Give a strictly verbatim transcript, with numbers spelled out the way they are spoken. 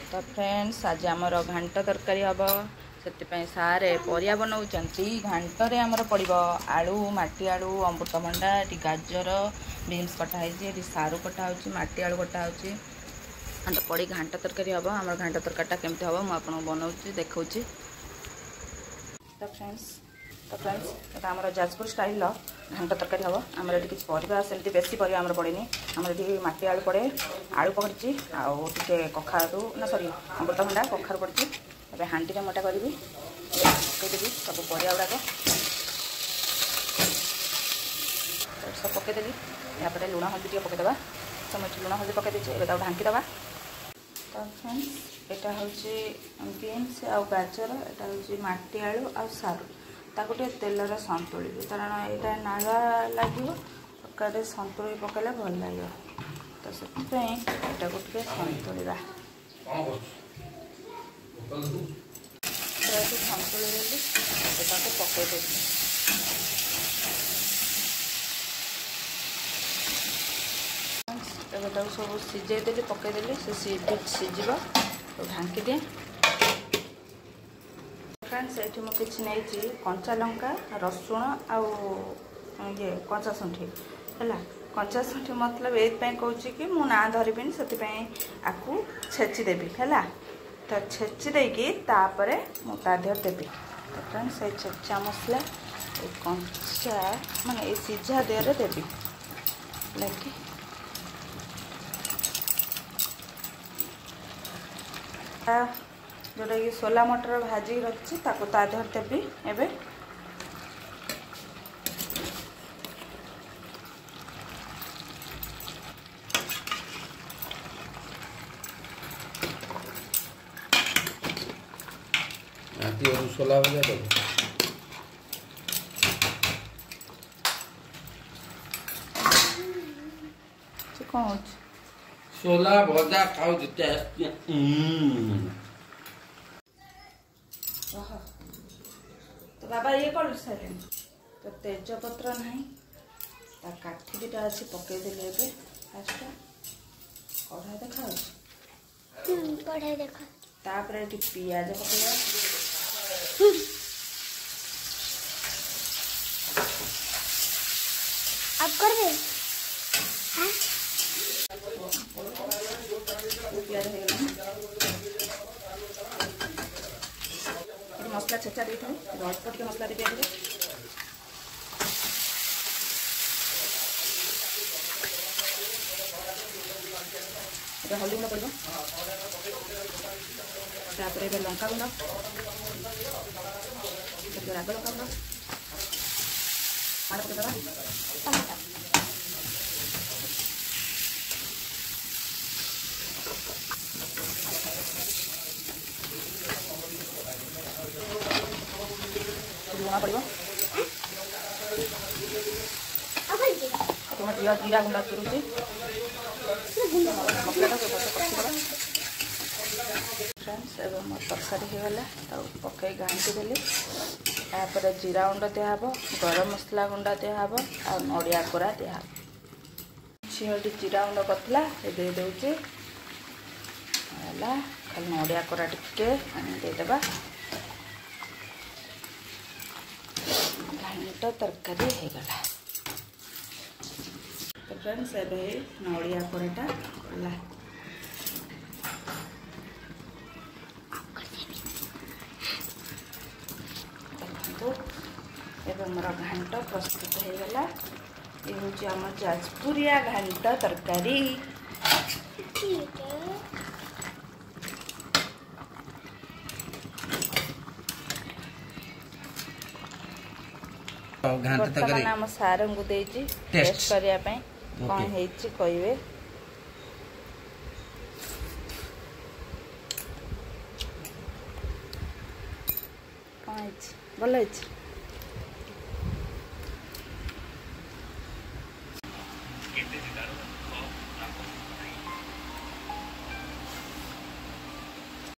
तो फ्रेंड्स आज आमर घांट तरकारी हम से सारे परिया बनाऊँच घांटे आमर पड़ो आलू माटी आलू अमृतभंडा ये गाजर बीन्स कटाई ये सारू कटाऊँ माटी आलू कटाऊँ तो पड़ी घांट तरकारी हम आम घांट तरकारीटा केमती हम मुझे बनाऊँ देखा तो फ्रेंड्स तो फ्रेंड्स आम जाजपुर स्टाइल घांट तरकारी हम आम ये किसी परिवा सेमती बेसी परिवा आम पड़ेनि आम ये माटी आलू पड़े आलू पड़ी आउे कखारू ना सॉरी अमृतभंडा कखारू पड़ी ए हांडी में मोटा करी पकईदेवी सब परिया गुड़ाक सब पकईदेवी यापर लुण हल्दी टे पकईदे समझ लुण हल्दी पकई देचे ए ढांकीदे तो फ्रेंड्स यहाँ हूँ बीन्स आउ गाजर यहाँ हूँ माटी आलू आ सारू ताको तेलर संतुली कारण यहाँ नागा लगे तरकारी संतुली पकड़े भल लगे तो से टे संतुला संतुली देली पकईदेवी तक सब सीझेदेली पकईदेली से सीझ तो ढांकी दिए फ्रेंड्स ये मुझे किसी नहीं कंचा लंका रसुण आउ ये कंचा शुंठी है कंचा शुंठी मतलब ये कहूँ कि मु ना धरबी से आपको छेचिदेवी है तो छेची देकी तापर मुझे देवी तो फ्रेंड्स ये छेचा मसला कंचा माने ये सीझा देहरे देवी लगे जोटा कि सोला मटर भाजी रखी ताको ता देहर देवी एबे आती और सोला भजा दो कौन सोला भजा खाओ जिते तो बाबा ये कर सारे तो तेजपत्र ना काठी दुटा अच्छी पकईदेली ए फास्ट कढ़ाई देखा कढ़ाई देखा तापर ये पियाज पकड़ा आप कर दे पियाज मसला छेचा दे अल्प टे मसला दे पियाज हल्दी गुंड पड़ो तापर ए लंका गुंड राग लंका गुंड आड़ पकड़ा टमाटर लुण पड़ो तुम जीरा जीरा गुंडा चुरुची फ्रेंड्स एवं मोर तरकारी होगला पकई घांटी देली तापर जीरा गुंड दिहब गरम मसला गुंडा दिहब आ नड़िया कोरा दिहब झील जीरा गुंड करला दे दे खाली नड़िया कोरा टिके देदेबा घांट तरकारी होगला तो फ्रेंड्स ए नड़िया कोराटा गला एवं मोर घांट प्रस्तुत होगला ये हूँ आम जाजपुरिया घांट तरकारी बर्तमान आम सार को टेस्ट करने कौन है कहे कौन भल है।